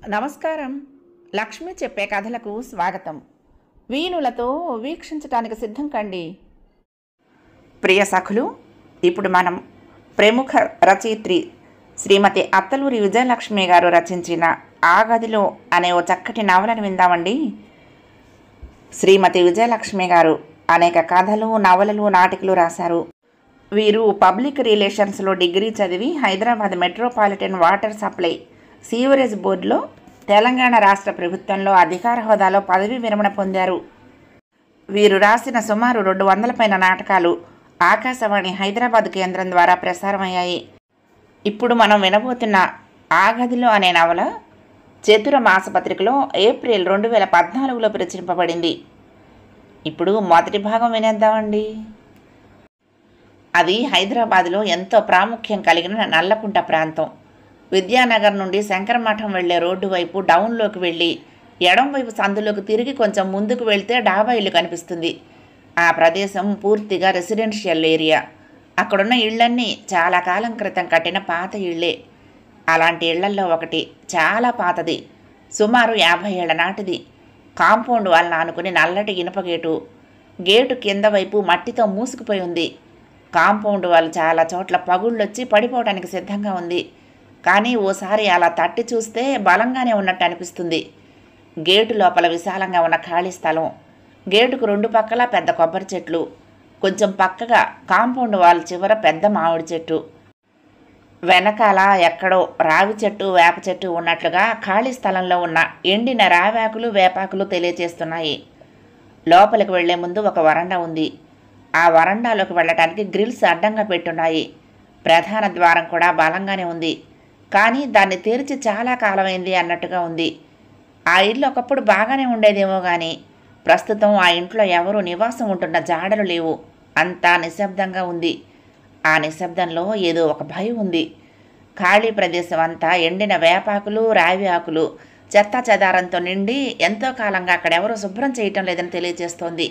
నమస్కారం. లక్ష్మి చెప్పే కథలకు స్వాగతం. వీణులతో వీక్షించటానికి సిద్ధం కండి. ప్రియ సఖులు, ఇప్పుడు మనం ప్రముఖ రచయిత్రి శ్రీమతి అత్తలూరి విజయలక్ష్మి గారు రచించిన ఆ గదిలో అనే ఓ చక్కటి నవలను విందామండి. శ్రీమతి విజయలక్ష్మి గారు అనేక కథలు, నవలలు, నాటికలు రాశారు. వీరు పబ్లిక్ రిలేషన్స్లో డిగ్రీ చదివి Hyderabad metropolitan water supply sewerage బోర్డులో తెలంగాణ రాష్ట్ర ప్రభుత్వంలో అధికార హోదాలో పదవీ విరమణ పొందారు. వీరు రాసిన సుమారు 200 పైన నాటకాలు ఆకాశవాణి హైదరాబాద్ కేంద్రం ద్వారా ప్రసారమయ్యాయి. ఇప్పుడు మనం వినబోతున్న ఆ గదిలో అనే నవల చతుర మాసపత్రికలో ఏప్రిల్ 2014లో ప్రచురింపబడింది. ఇప్పుడు మొదటి భాగం వినేద్దామండి. అది హైదరాబాద్లో ఎంతో ప్రాముఖ్యం కలిగిన నల్లకుంట ప్రాంతం. విద్యానగర్ నుండి శంకరమఠం వెళ్లే రోడ్డు వైపు డౌన్లోకి వెళ్ళి ఎడం వైపు సందులోకి తిరిగి కొంచెం ముందుకు వెళ్తే డాబా ఇల్లు కనిపిస్తుంది. ఆ ప్రదేశం పూర్తిగా రెసిడెన్షియల్ ఏరియా. అక్కడున్న ఇళ్లన్నీ చాలా కాలం క్రితం కట్టిన పాత ఇళ్లే. అలాంటి ఇళ్లల్లో ఒకటి చాలా పాతది, సుమారు 50 ఏళ్ల నాటిది. కాంపౌండ్ వాళ్ళని ఆనుకుని నల్లటి ఇనుప గేటు కింద వైపు మట్టితో మూసుకుపోయి ఉంది. కాంపౌండ్ వాళ్ళు చాలా చోట్ల పగుళ్ళొచ్చి పడిపోవడానికి సిద్ధంగా ఉంది. కానీ ఓసారి అలా తట్టి చూస్తే బలంగానే ఉన్నట్టు అనిపిస్తుంది. గేటు లోపల విశాలంగా ఉన్న ఖాళీ స్థలం, గేటుకు 2 పక్కల పెద్ద కొబ్బరి చెట్లు, కొంచెం పక్కగా కాంపౌండ్ వాల్ చివర పెద్ద మామిడి చెట్టు, వెనకాల ఎక్కడో రావి చెట్టు, వేప చెట్టు ఉన్నట్లుగా ఖాళీ స్థలంలో ఉన్న ఎండిన రావాకులు, వేపాకులు తెలియచేస్తున్నాయి. లోపలికి వెళ్లే ముందు ఒక వరండా ఉంది. ఆ వరండాలోకి వెళ్ళటానికి గ్రిల్స్ అడ్డంగా పెట్టున్నాయి. ప్రధాన ద్వారం కూడా బలంగానే ఉంది, కానీ దాన్ని తెరిచి చాలా కాలమైంది అన్నట్టుగా ఉంది. ఆ ఇల్లు ఒకప్పుడు బాగానే ఉండేదేమో కానీ ప్రస్తుతం ఆ ఇంట్లో ఎవరూ నివాసం ఉంటున్న జాడలు లేవు. అంతా నిశ్శబ్దంగా ఉంది. ఆ నిశ్శబ్దంలో ఏదో ఒక భయం ఉంది. ఖాళీ ప్రదేశం అంతా ఎండిన వేపాకులు, రావి ఆకులు, చెత్త చెదారంతో నిండి ఎంతో కాలంగా అక్కడెవరూ శుభ్రం చేయటం లేదని తెలియజేస్తోంది.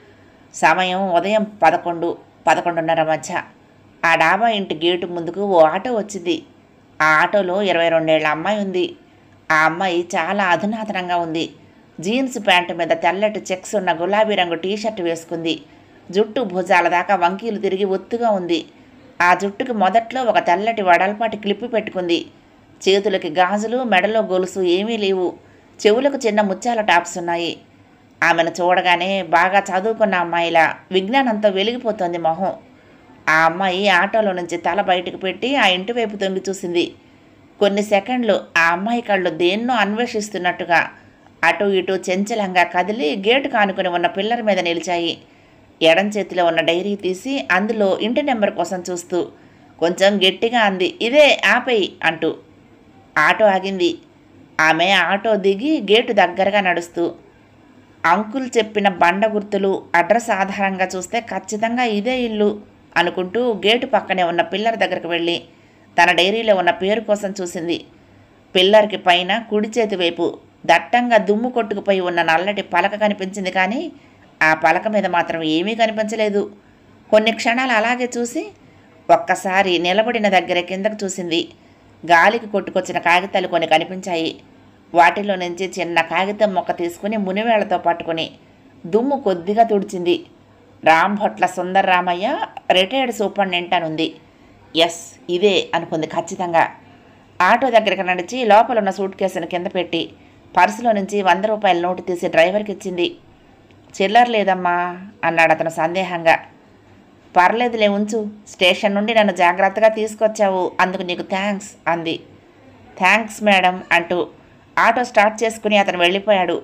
సమయం ఉదయం 11-11:30 మధ్య. ఆ డాబా ఇంటి గేటు ముందుకు ఓ ఆటో వచ్చింది. ఆ ఆటోలో 22 ఏళ్ల అమ్మాయి ఉంది. ఆ అమ్మాయి చాలా అధునాతనంగా ఉంది. జీన్స్ ప్యాంటు మీద తెల్లటి చెక్స్ ఉన్న గులాబీ రంగు టీషర్ట్ వేసుకుంది. జుట్టు భుజాల దాకా వంకీలు తిరిగి ఒత్తుగా ఉంది. ఆ జుట్టుకి మొదట్లో ఒక తెల్లటి వడల్పాటి క్లిప్పు పెట్టుకుంది. చేతులకి గాజులు, మెడలో గొలుసు ఏమీ లేవు. చెవులకు చిన్న ముత్యాల టాప్స్ ఉన్నాయి. ఆమెను చూడగానే బాగా చదువుకున్న అమ్మాయిలా విజ్ఞానంతో వెలిగిపోతోంది మొహం. ఆ అమ్మాయి ఆటోలో నుంచి తల బయటకు పెట్టి ఆ ఇంటి వైపు తొంగి చూసింది. కొన్ని సెకండ్లు ఆ అమ్మాయి కళ్ళు దేన్నో అన్వేషిస్తున్నట్టుగా అటు ఇటు చంచలంగా కదిలి గేటు కానుకొని ఉన్న పిల్లర్ మీద నిలిచాయి. ఎడం చేతిలో ఉన్న డైరీ తీసి అందులో ఇంటి నెంబర్ కోసం చూస్తూ కొంచెం గట్టిగా అంది, "ఇదే ఆపేయి" అంటూ. ఆటో ఆగింది. ఆమె ఆటో దిగి గేటు దగ్గరగా నడుస్తూ, అంకుల్ చెప్పిన బండ గుర్తులు, అడ్రస్ ఆధారంగా చూస్తే ఖచ్చితంగా ఇదే ఇల్లు అనుకుంటూ గేటు పక్కనే ఉన్న పిల్లర్ దగ్గరకు వెళ్ళి తన డైరీలో ఉన్న పేరు కోసం చూసింది. పిల్లర్కి పైన కుడి చేతి వైపు దట్టంగా దుమ్ము కొట్టుకుపోయి ఉన్న నల్లటి పలక కనిపించింది, కానీ ఆ పలక మీద మాత్రం ఏమీ కనిపించలేదు. కొన్ని క్షణాలు అలాగే చూసి ఒక్కసారి నిలబడిన దగ్గర కిందకు చూసింది. గాలికి కొట్టుకొచ్చిన కాగితాలు కొన్ని కనిపించాయి. వాటిలో నుంచి చిన్న కాగితం మొక్క తీసుకుని మునివేళ్లతో పట్టుకుని దుమ్ము కొద్దిగా తుడిచింది. రాంభొట్ల సుందర్రామయ్య, రిటైర్డ్ సూపరింటెండెంట్ అనుంది. ఎస్, ఇదే అనుకుంది ఖచ్చితంగా. ఆటో దగ్గరికి నడిచి లోపల ఉన్న సూట్ కేసును కింద పెట్టి పర్సులో నుంచి 100 రూపాయల నోటు తీసి డ్రైవర్కి ఇచ్చింది. "చిల్లర లేదమ్మా" అన్నాడు అతను సందేహంగా. "పర్లేదులే ఉంచు, స్టేషన్ నుండి నన్ను జాగ్రత్తగా తీసుకొచ్చావు, అందుకు నీకు థ్యాంక్స్" అంది. "థ్యాంక్స్ మేడం" అంటూ ఆటో స్టార్ట్ చేసుకుని అతను వెళ్ళిపోయాడు.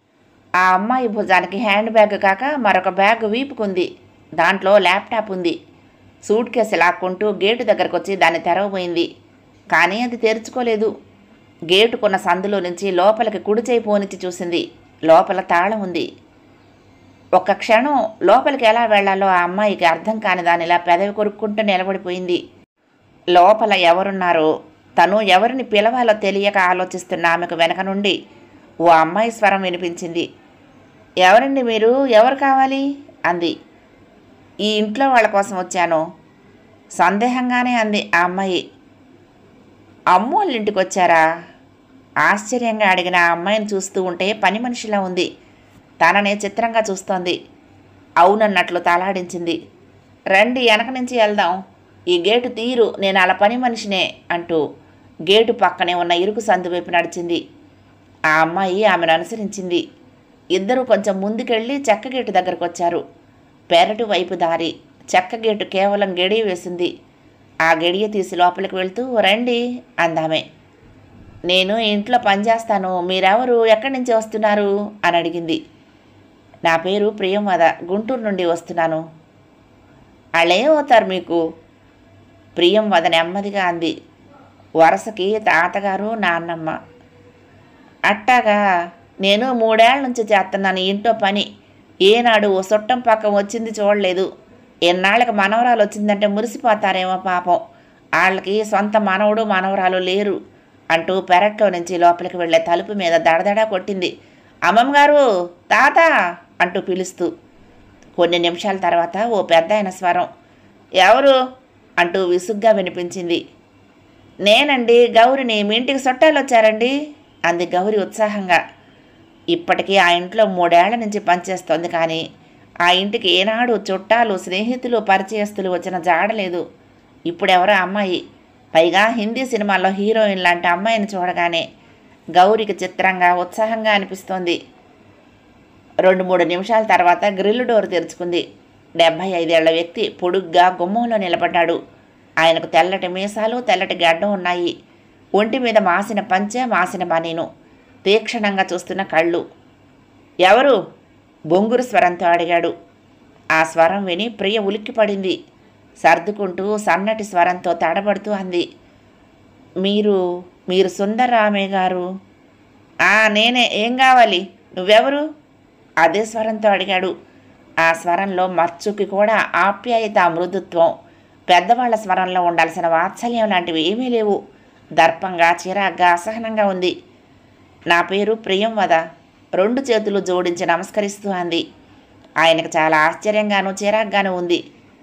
ఆ అమ్మాయి భుజానికి హ్యాండ్ బ్యాగ్ కాక మరొక బ్యాగ్ వీపుకుంది. దాంట్లో ల్యాప్టాప్ ఉంది. సూట్ కేసు లాక్కుంటూ గేటు దగ్గరకు వచ్చి దాన్ని తెరవబోయింది, కానీ అది తెరుచుకోలేదు. గేటుకున్న సందులో నుంచి లోపలికి కుడి చేయి పోనిచ్చి చూసింది. లోపల తాళం ఉంది. ఒక్క క్షణం లోపలికి ఎలా వెళ్లాలో ఆ అమ్మాయికి అర్థం కాని దానిలా పెదవి కొరుక్కుంటూ నిలబడిపోయింది. లోపల ఎవరున్నారో, తను ఎవరిని పిలవాలో తెలియక ఆలోచిస్తున్న ఆమెకు వెనక నుండి ఓ అమ్మాయి స్వరం వినిపించింది. "ఎవరండి మీరు? ఎవరు కావాలి?" అంది. "ఈ ఇంట్లో వాళ్ళ కోసం వచ్చాను" సందేహంగానే అంది ఆ అమ్మాయి. "అమ్మోళ్ళ ఇంటికి వచ్చారా?" ఆశ్చర్యంగా అడిగిన ఆ అమ్మాయిని చూస్తూ ఉంటే పని మనిషిలా ఉంది. తననే చిత్రంగా చూస్తోంది. అవునన్నట్లు తలాడించింది. రండి, వెనక నుంచి వెళ్దాం. ఈ గేటు తీరు, నేను అలా పని మనిషినే అంటూ గేటు పక్కనే ఉన్న ఇరుకు సందు వైపు నడిచింది. ఆ అమ్మాయి ఆమెను అనుసరించింది. ఇద్దరూ కొంచెం ముందుకెళ్ళి చెక్క గేటు దగ్గరకు వచ్చారు. పెరటి వైపు దారి. చెక్క గేటు కేవలం గడియ వేసింది. ఆ గడియ తీసి లోపలికి వెళ్తూ రండి అందామే. నేను ఇంట్లో పనిచేస్తాను, మీరెవరు, ఎక్కడి నుంచి వస్తున్నారు అని అడిగింది. నా పేరు ప్రియంవద, గుంటూరు నుండి వస్తున్నాను. వాళ్ళేమవుతారు మీకు? ప్రియంవద నెమ్మదిగా అంది. వరసకి తాతగారు, నాన్నమ్మ. అట్టాగా, నేను 3 ఏళ్ల నుంచి చేస్తున్నాను ఇంట్లో పని. ఏనాడు ఓ చుట్టం పక్కం వచ్చింది చూడలేదు. ఎన్నాళ్ళకి మనవరాలు వచ్చిందంటే మురిసిపోతారేమో పాపం. వాళ్ళకి సొంత మనవడు మనవరాలు లేరు అంటూ పెరట్లో నుంచి లోపలికి వెళ్ళే తలుపు మీద దడదడా కొట్టింది. అమ్మమ్మగారు, తాత అంటూ పిలుస్తూ. కొన్ని నిమిషాల తర్వాత ఓ పెద్దాయన స్వరం, ఎవరు అంటూ విసుగ్గా వినిపించింది. నేనండి, గౌరిని. మీ ఇంటికి చుట్టాలు వచ్చారండి అంది గౌరి ఉత్సాహంగా. ఇప్పటికీ ఆ ఇంట్లో 3 ఏళ్ల నుంచి పనిచేస్తోంది, కానీ ఆ ఇంటికి ఏనాడు చుట్టాలు, స్నేహితులు, పరిచయస్తులు వచ్చిన జాడలేదు. ఇప్పుడెవరో అమ్మాయి, పైగా హిందీ సినిమాల్లో హీరోయిన్ లాంటి అమ్మాయిని చూడగానే గౌరికి చిత్రంగా, ఉత్సాహంగా అనిపిస్తోంది. 2-3 నిమిషాల తర్వాత గ్రిల్ డోర్ తెరుచుకుంది. 75 ఏళ్ల వ్యక్తి పొడుగ్గా గుమ్మంలో నిలబడ్డాడు. ఆయనకు తెల్లటి మీసాలు, తెల్లటి గడ్డం ఉన్నాయి. ఒంటి మీద మాసిన పంచె, మాసిన బనీను, తీక్షణంగా చూస్తున్న కళ్ళు. ఎవరు? బొంగురు స్వరంతో అడిగాడు. ఆ స్వరం విని ప్రియ ఉలిక్కిపడింది. సర్దుకుంటూ సన్నటి స్వరంతో తడబడుతూ అంది, మీరు సుందరరామయ్య గారు? నేనే. ఏం కావాలి? నువ్వెవరు? అదే స్వరంతో అడిగాడు. ఆ స్వరంలో మచ్చుకి కూడా ఆప్యాయత, మృదుత్వం, పెద్దవాళ్ల స్వరంలో ఉండాల్సిన వాత్సల్యం లాంటివి ఏమీ లేవు. దర్పంగా, చిరాగ్గా, అసహనంగా ఉంది. నా పేరు ప్రియంవద. 2 చేతులు జోడించి నమస్కరిస్తూ అంది. ఆయనకు చాలా ఆశ్చర్యంగానూ చిరాగ్గానూ ఉంది.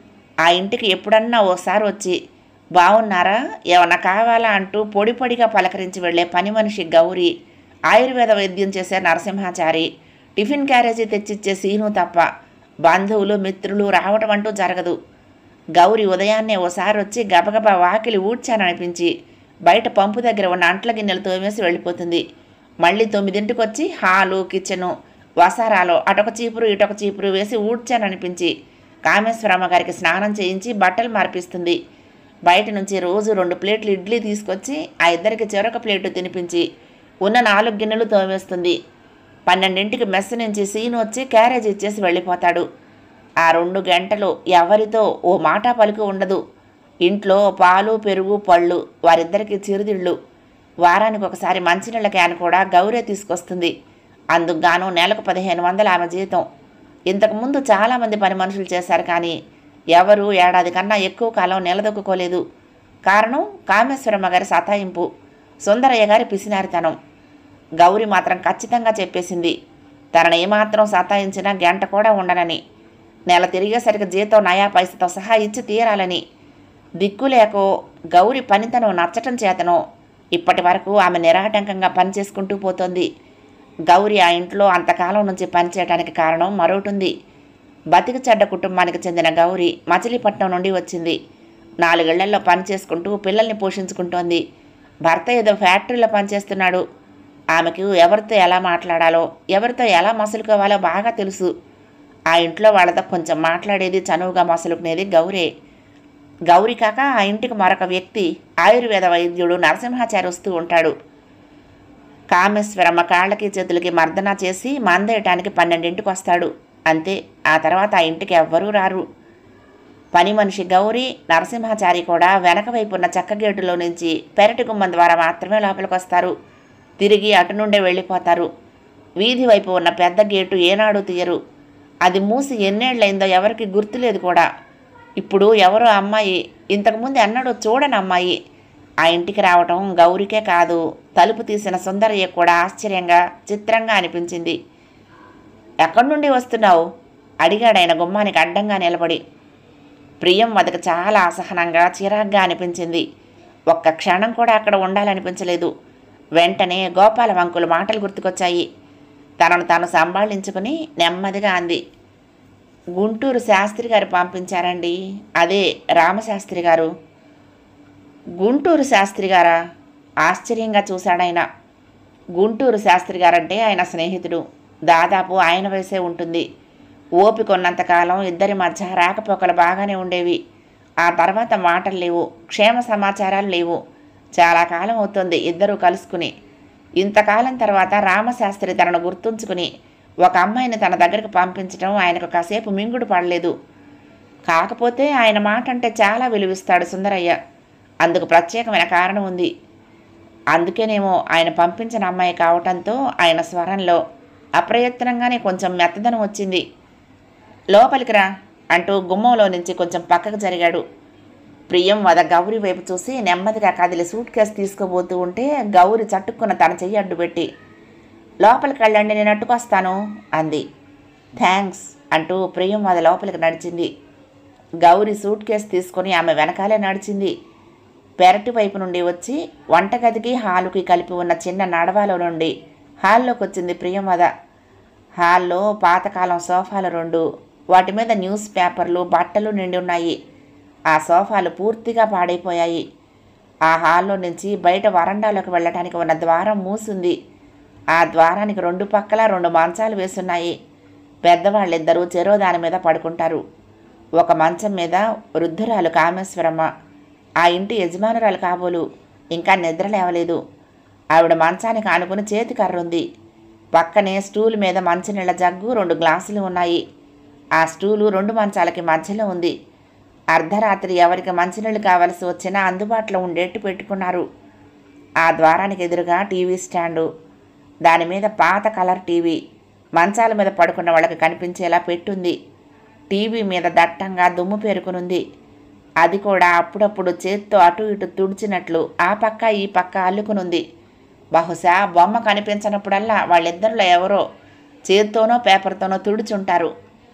ఆ ఇంటికి ఎప్పుడన్నా ఓసారి వచ్చి బాగున్నారా, ఏమన్నా కావాలా అంటూ పొడి పొడిగా పలకరించి వెళ్లే పని మనిషి గౌరి, ఆయుర్వేద వైద్యం చేసే నరసింహాచారి, టిఫిన్ క్యారేజీ తెచ్చిచ్చే సీను తప్ప బంధువులు, మిత్రులు రావటం అంటూ జరగదు. గౌరి ఉదయాన్నే ఓసారి వచ్చి గబగబా వాకిలి ఊడ్చాననిపించి బయట పంపు దగ్గర ఉన్న అంట్ల గిన్నెలు తోమేసి వెళ్ళిపోతుంది. మళ్ళీ 9ంటికి వచ్చి హాలు, కిచెను, వసారాలో అటొక చీపురు ఇటొక చీపురు వేసి ఊడ్చాననిపించి కామేశ్వరమ్మ గారికి స్నానం చేయించి బట్టలు మార్పిస్తుంది. బయట నుంచి రోజు 2 ప్లేట్లు ఇడ్లీ తీసుకొచ్చి ఆ ఇద్దరికి చెరొక ప్లేటు తినిపించి ఉన్న 4 గిన్నెలు తోమేస్తుంది. 12ంటికి మెస్ నుంచి సీను వచ్చి క్యారేజ్ ఇచ్చేసి వెళ్ళిపోతాడు. ఆ 2 గంటలు ఎవరితో ఓ మాట పలుకు ఉండదు. ఇంట్లో పాలు, పెరుగు, పళ్ళు, వారిద్దరికీ చిరుదిళ్ళు. వారానికి ఒకసారి మంచినీళ్ళ క్యాన్ కూడా గౌరే తీసుకొస్తుంది. అందుకుగాను నెలకు 1500 ఆమె జీతం. ఇంతకుముందు చాలామంది పని మనుషులు చేశారు, కానీ ఎవరూ ఏడాది కన్నా ఎక్కువ కాలం నిలదొక్కుకోలేదు. కారణం కామేశ్వరమ్మ గారి సతాయింపు, సుందరయ్య గారి పిసినారితనం. గౌరి మాత్రం ఖచ్చితంగా చెప్పేసింది, తనని ఏమాత్రం సతాయించినా గంట కూడా ఉండనని. నెల తిరిగేసరికి జీతం నయా పైసతో సహా ఇచ్చి తీరాలని. దిక్కులేకో గౌరి పనితనం నచ్చటం చేతనో ఇప్పటి వరకు ఆమె నిరాటంకంగా పనిచేసుకుంటూ పోతోంది. గౌరి ఆ ఇంట్లో అంతకాలం నుంచి పనిచేయడానికి కారణం మరొకటుంది. బతికి చెడ్డ కుటుంబానికి చెందిన గౌరి మచిలీపట్నం నుండి వచ్చింది. 4 ఏళ్లలో పని చేసుకుంటూ పిల్లల్ని పోషించుకుంటోంది. భర్త ఏదో ఫ్యాక్టరీలో పనిచేస్తున్నాడు. ఆమెకు ఎవరితో ఎలా మాట్లాడాలో, ఎవరితో ఎలా మసులుకోవాలో బాగా తెలుసు. ఆ ఇంట్లో వాళ్ళతో కొంచెం మాట్లాడేది, చనువుగా మసులుకునేది గౌరే. గౌరి కాక ఆ ఇంటికి మరొక వ్యక్తి, ఆయుర్వేద వైద్యుడు నరసింహాచారి వస్తూ ఉంటాడు. కామేశ్వరమ్మ కాళ్ళకి చేతులకి మర్దన చేసి మందేయటానికి 12ంటికి వస్తాడు. అంతే. ఆ తర్వాత ఆ ఇంటికి ఎవ్వరూ రారు. పని మనిషి గౌరి, నరసింహాచారి కూడా వెనక వైపు ఉన్న చెక్క గేటులో నుంచి పెరటి గుమ్మం ద్వారా మాత్రమే లోపలికి వస్తారు. తిరిగి అటు నుండే వెళ్ళిపోతారు. వీధి వైపు ఉన్న పెద్ద గేటు ఏనాడు తీయరు. అది మూసి ఎన్నేళ్లైందో ఎవరికి గుర్తులేదు కూడా. ఇప్పుడు ఎవరో అమ్మాయి, ఇంతకుముందు ఎన్నడూ చూడని అమ్మాయి ఆ ఇంటికి రావటం గౌరికే కాదు, తలుపు తీసిన సుందరయ్య కూడా ఆశ్చర్యంగా, చిత్రంగా అనిపించింది. ఎక్కడి నుండి వస్తున్నావు అడిగాడాయన గుమ్మానికి అడ్డంగా నిలబడి. ప్రియంవదకు చాలా అసహనంగా, చిరాగ్గా అనిపించింది. ఒక్క క్షణం కూడా అక్కడ ఉండాలనిపించలేదు. వెంటనే గోపాల వంకుల మాటలు గుర్తుకొచ్చాయి. తనను తాను సంభాళించుకుని నెమ్మదిగా అంది, గుంటూరు శాస్త్రి గారు పంపించారండి, అదే రామశాస్త్రి గారు. గుంటూరు శాస్త్రి గారా? ఆశ్చర్యంగా చూశాడాయన. గుంటూరు శాస్త్రి గారంటే ఆయన స్నేహితుడు. దాదాపు ఆయన వయసే ఉంటుంది. ఓపిక ఉన్నంతకాలం ఇద్దరి మధ్య రాకపోకలు బాగానే ఉండేవి. ఆ తర్వాత మాటలు లేవు, క్షేమ సమాచారాలు లేవు. చాలా కాలం అవుతుంది ఇద్దరూ కలుసుకుని. ఇంతకాలం తర్వాత రామశాస్త్రి తనను గుర్తుంచుకుని ఒక అమ్మాయిని తన దగ్గరకు పంపించడం ఆయనకు కాసేపు మింగుడు పడలేదు. కాకపోతే ఆయన మాట అంటే చాలా విలువిస్తాడు సుందరయ్య. అందుకు ప్రత్యేకమైన కారణం ఉంది. అందుకేనేమో ఆయన పంపించిన అమ్మాయి కావటంతో ఆయన స్వరంలో అప్రయత్నంగానే కొంచెం మెత్తదనం వచ్చింది. లోపలికి రా అంటూ గుమ్మంలో నుంచి కొంచెం పక్కకు జరిగాడు. ప్రియంవద గౌరి వైపు చూసి నెమ్మదిగా కదిలి సూట్ కేసు తీసుకోబోతూ ఉంటే గౌరి చట్టుకున్న తన చెయ్యి అడ్డుపెట్టి, లోపలికి వెళ్ళండి, నేను అట్టుకొస్తాను అంది. థ్యాంక్స్ అంటూ ప్రియంవద లోపలికి నడిచింది. గౌరి సూట్ కేసు తీసుకొని ఆమె వెనకాలే నడిచింది. పెరటి వైపు నుండి వచ్చి వంటగదికి హాలుకి కలిపి ఉన్న చిన్న నడవాలో నుండి హాల్లోకి వచ్చింది ప్రియంవద. హాల్లో పాతకాలం సోఫాలు 2, వాటి మీద న్యూస్ పేపర్లు, బట్టలు నిండి ఉన్నాయి. ఆ సోఫాలు పూర్తిగా పాడైపోయాయి. ఆ హాల్లో నుంచి బయట వరండాలోకి వెళ్ళటానికి ఉన్న ద్వారం మూసింది. ఆ ద్వారానికి 2 పక్కల 2 మంచాలు వేసున్నాయి. పెద్దవాళ్ళిద్దరూ చెరో దాని మీద పడుకుంటారు. ఒక మంచం మీద వృద్ధురాలు కామేశ్వరమ్మ, ఆ ఇంటి యజమానురాలు కాబోలు, ఇంకా నిద్ర లేవలేదు. ఆవిడ మంచానికి ఆనుకుని చేతి కర్రుంది. పక్కనే స్టూల్ మీద మంచినీళ్ళ జగ్గు, 2 గ్లాసులు ఉన్నాయి. ఆ స్టూలు 2 మంచాలకి మధ్యలో ఉంది. అర్ధరాత్రి ఎవరికి మంచినీళ్ళు కావలసి వచ్చినా అందుబాటులో ఉండేట్టు పెట్టుకున్నారు. ఆ ద్వారానికి ఎదురుగా టీవీ స్టాండు, దాని మీద పాత కలర్ టీవీ మంచాల మీద పడుకున్న వాళ్ళకి కనిపించేలా పెట్టుంది. టీవీ మీద దట్టంగా దుమ్ము పేరుకునుంది. అది కూడా అప్పుడప్పుడు చేత్తో అటు ఇటు తుడిచినట్లు ఆ పక్క ఈ పక్క అల్లుకునుంది. బహుశా బొమ్మ కనిపించినప్పుడల్లా వాళ్ళిద్దరిలో ఎవరో చేత్తోనో పేపర్తోనో తుడుచుంటారు.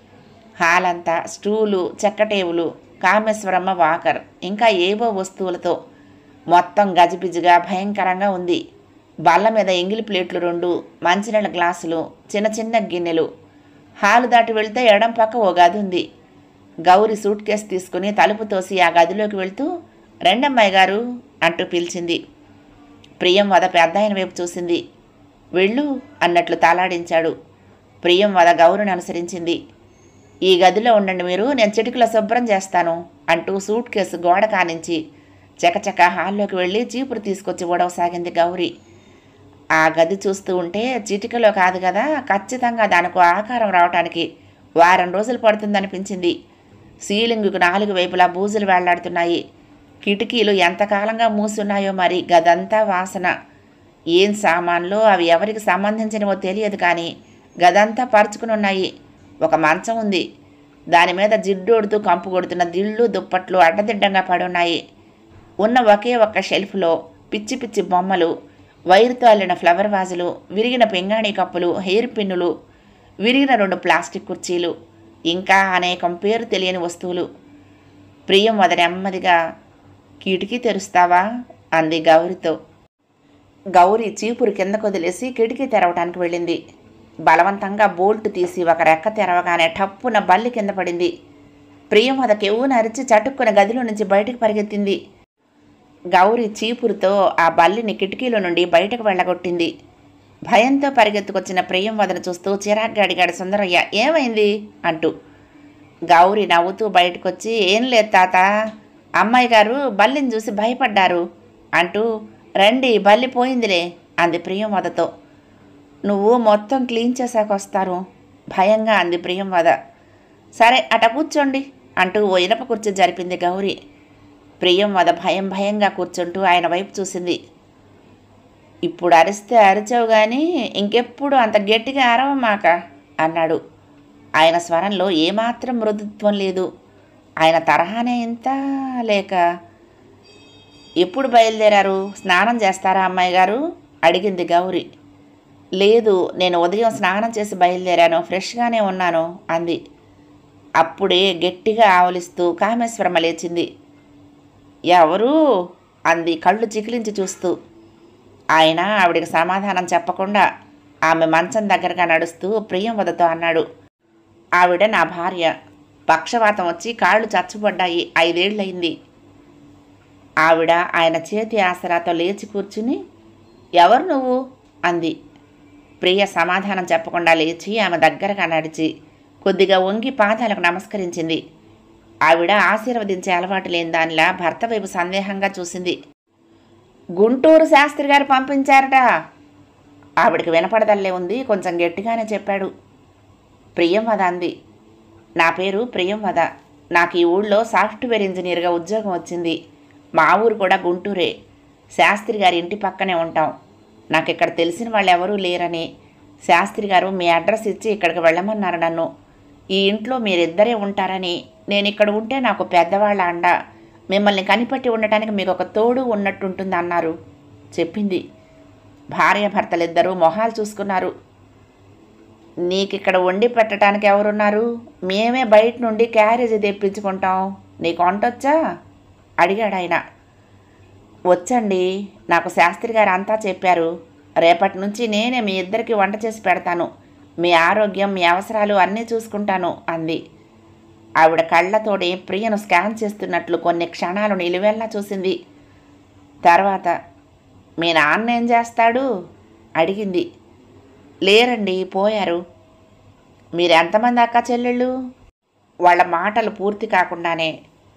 హాల్ అంతా స్టూలు, చెక్క టేబులు, కామేశ్వరమ్మ వాకర్, ఇంకా ఏవో వస్తువులతో మొత్తం గజిబిజిగా భయంకరంగా ఉంది. బల్ల మీద ఎంగిలి ప్లేట్లు 2, మంచినీళ్ళ గ్లాసులు, చిన్న చిన్న గిన్నెలు. హాలు దాటి వెళ్తే ఎడం పక్క ఓ గది ఉంది. గౌరి సూట్ కేసు తీసుకుని తలుపు తోసి ఆ గదిలోకి వెళ్తూ, రెండమ్మాయి గారు అంటూ పిలిచింది. ప్రియంవద పెద్దాయన వైపు చూసింది. వెళ్ళు అన్నట్లు తలాడించాడు. ప్రియంవద గౌరిని అనుసరించింది. ఈ గదిలో ఉండండి మీరు, నేను చిటికలో శుభ్రం చేస్తాను అంటూ సూట్ కేసు గోడ కానించి చకచక హాల్లోకి వెళ్ళి చీపురు తీసుకొచ్చి ఊడవసాగింది గౌరి. ఆ గది చూస్తూ ఉంటే చిటికలో కాదు కదా, ఖచ్చితంగా దానికి ఆకారం రావటానికి వారం రోజులు పడుతుందనిపించింది. సీలింగుకు 4 వైపులా బూజులు వేళ్లాడుతున్నాయి. కిటికీలు ఎంతకాలంగా మూసున్నాయో మరి. గదంతా వాసన. ఏం సామాన్లో అవి ఎవరికి సంబంధించినవో తెలియదు కానీ గదంతా పరుచుకునున్నాయి. ఒక మంచం ఉంది. దాని మీద జిడ్డోడుతూ కంపు కొడుతున్న దిళ్ళు, దుప్పట్లు అడ్డదిడ్డంగా పడున్నాయి. ఉన్న ఒకే ఒక్క షెల్ఫ్లో పిచ్చి పిచ్చి బొమ్మలు, వైరుతో అల్లిన ఫ్లవర్ వాజులు, విరిగిన పింగాణీ కప్పులు, హెయిర్ పిన్నులు, విరిగిన 2 ప్లాస్టిక్ కుర్చీలు, ఇంకా అనేకం పేరు తెలియని వస్తువులు. ప్రియంవద నెమ్మదిగా, కిటికీ తెరుస్తావా అంది గౌరితో. గౌరి చీపురు కింద కొదిలేసి కిటికీ తెరవటానికి వెళ్ళింది. బలవంతంగా బోల్ట్ తీసి ఒక రెక్క తెరవగానే టప్పున బల్లి కింద పడింది. ప్రియంవద కెవ్వున అరిచి చటుక్కున గదిలో నుంచి బయటకు పరిగెత్తింది. గౌరి చీపురుతో ఆ బల్లిని కిటికీలో నుండి బయటకు వెళ్ళగొట్టింది. భయంతో పరిగెత్తుకొచ్చిన ప్రియంవదను చూస్తూ చిరాగ్గా అడిగాడు సుందరయ్య, ఏమైంది అంటూ. గౌరి నవ్వుతూ బయటకొచ్చి, ఏం లేదు తాత, అమ్మాయి గారు బల్లిని చూసి భయపడ్డారు అంటూ, రండి బల్లి పోయిందిలే అంది ప్రియంవదతో. నువ్వు మొత్తం క్లీన్ చేశాక వస్తారు భయంగా అంది ప్రియంవద. సరే అట కూర్చోండి అంటూ ఓ ఇనప కుర్చీ జరిపింది గౌరి. ప్రియంవద భయం భయంగా కూర్చుంటూ ఆయన వైపు చూసింది. ఇప్పుడు అరిస్తే అరిచావు కానీ ఇంకెప్పుడు అంత గట్టిగా అరవమాక అన్నాడు. ఆయన స్వరంలో ఏమాత్రం మృదుత్వం లేదు. ఆయన తరహానే ఇంత లేక. ఎప్పుడు బయలుదేరారు? స్నానం చేస్తారా అమ్మాయి గారు అడిగింది గౌరి. లేదు, నేను ఉదయం స్నానం చేసి బయలుదేరాను, ఫ్రెష్గానే ఉన్నాను అంది. అప్పుడే గట్టిగా ఆవలిస్తూ కామేశ్వరమ్మ లేచింది. ఎవరు అంది కళ్ళు చికిలించి చూస్తూ. ఆయన ఆవిడికి సమాధానం చెప్పకుండా ఆమె మంచం దగ్గరగా నడుస్తూ ప్రియంవదతో అన్నాడు, ఆవిడ నా భార్య. పక్షవాతం వచ్చి కాళ్ళు చచ్చుపడ్డాయి. 5 ఏళ్ళయింది. ఆవిడ ఆయన చేతి ఆసరాతో లేచి కూర్చుని, ఎవరు నువ్వు అంది. ప్రియ సమాధానం చెప్పకుండా లేచి ఆమె దగ్గరగా నడిచి కొద్దిగా వంగి పాదాలకు నమస్కరించింది. ఆవిడ ఆశీర్వదించే అలవాటు లేని దానిలా భర్త వైపు సందేహంగా చూసింది. గుంటూరు శాస్త్రి గారు పంపించారట. ఆవిడికి వినపడదల్లే ఉంది. కొంచెం గట్టిగానే చెప్పాడు. ప్రియంవద అంది. నా పేరు ప్రియంవద. నాకు ఈ ఊళ్ళో సాఫ్ట్వేర్ ఇంజనీర్గా ఉద్యోగం వచ్చింది. మా ఊరు కూడా గుంటూరే. శాస్త్రి గారి ఇంటి పక్కనే ఉంటాం. నాకు ఇక్కడ తెలిసిన వాళ్ళు ఎవరూ లేరని శాస్త్రి గారు మీ అడ్రస్ ఇచ్చి ఇక్కడికి వెళ్ళమన్నారు నన్ను. ఈ ఇంట్లో మీరిద్దరే ఉంటారని, నేను ఇక్కడ ఉంటే నాకు పెద్దవాళ్ళ అండ, మిమ్మల్ని కనిపెట్టి ఉండటానికి మీకు ఒక తోడు ఉన్నట్టుంటుంది అన్నారు చెప్పింది. భార్యాభర్తలిద్దరూ మొహాలు చూసుకున్నారు. నీకిక్కడ వండి పెట్టడానికి ఎవరున్నారు? మేమే బయట నుండి క్యారేజీ తెప్పించుకుంటాం. నీకు వంటొచ్చా అడిగాడు ఆయన. వచ్చండి, నాకు శాస్త్రి గారు అంతా చెప్పారు. రేపటి నుంచి నేనే మీ ఇద్దరికి వంట చేసి పెడతాను. మీ ఆరోగ్యం, మీ అవసరాలు అన్నీ చూసుకుంటాను అంది. ఆవిడ కళ్ళతోటి ప్రియను స్కాన్ చేస్తున్నట్లు కొన్ని క్షణాలు నిలువెల్లా చూసింది. తర్వాత, మీ నాన్న ఏం చేస్తాడు అడిగింది. లేరండి, పోయారు. మీరు ఎంతమంది అక్క చెల్లెళ్ళు? వాళ్ళ మాటలు పూర్తి కాకుండానే,